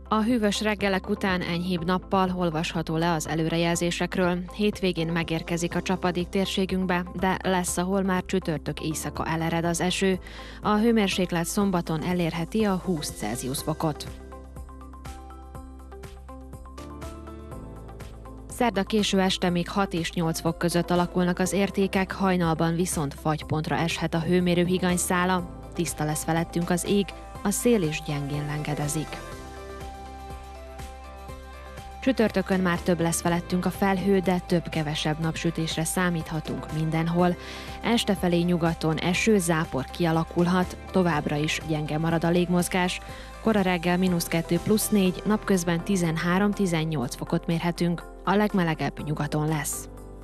A hűvös reggelek után enyhébb nappal olvasható le az előrejelzésekről. Hétvégén megérkezik a csapadék térségünkbe, de lesz, ahol már csütörtök éjszaka elered az eső. A hőmérséklet szombaton elérheti a 20 Celsius fokot. Szerda késő este még 6 és 8 fok között alakulnak az értékek, hajnalban viszont fagypontra eshet a hőmérő higanyszála. Tiszta lesz felettünk az ég, a szél is gyengén lengedezik. Csütörtökön már több lesz felettünk a felhő, de több-kevesebb napsütésre számíthatunk mindenhol. Estefelé nyugaton eső, zápor kialakulhat, továbbra is gyenge marad a légmozgás. Kora reggel -2 + 4, napközben 13-18 fokot mérhetünk, a legmelegebb nyugaton lesz.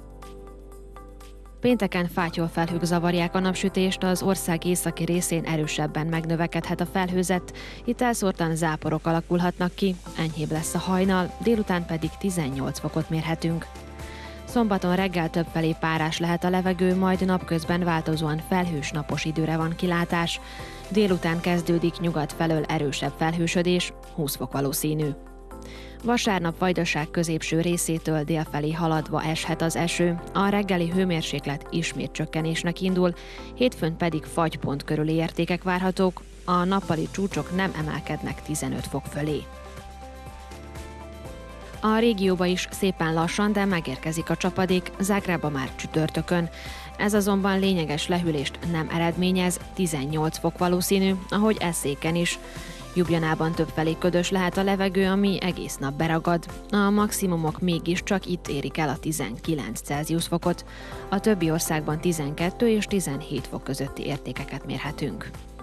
Pénteken fátyolfelhők zavarják a napsütést, az ország északi részén erősebben megnövekedhet a felhőzet, itt elszórtan záporok alakulhatnak ki, enyhébb lesz a hajnal, délután pedig 18 fokot mérhetünk. Szombaton reggel többfelé párás lehet a levegő, majd napközben változóan felhős napos időre van kilátás. Délután kezdődik nyugat felől erősebb felhősödés, 20 fok valószínű. Vasárnap Vajdaság középső részétől délfelé haladva eshet az eső, a reggeli hőmérséklet ismét csökkenésnek indul, hétfőn pedig fagypont körüli értékek várhatók, a nappali csúcsok nem emelkednek 15 fok fölé. A régióba is szépen lassan, de megérkezik a csapadék, Zágrába már csütörtökön. Ez azonban lényeges lehűlést nem eredményez, 18 fok valószínű, ahogy Eszéken is. Ljubljanában többfelé ködös lehet a levegő, ami egész nap beragad. A maximumok mégiscsak itt érik el a 19 Celsius fokot. A többi országban 12 és 17 fok közötti értékeket mérhetünk.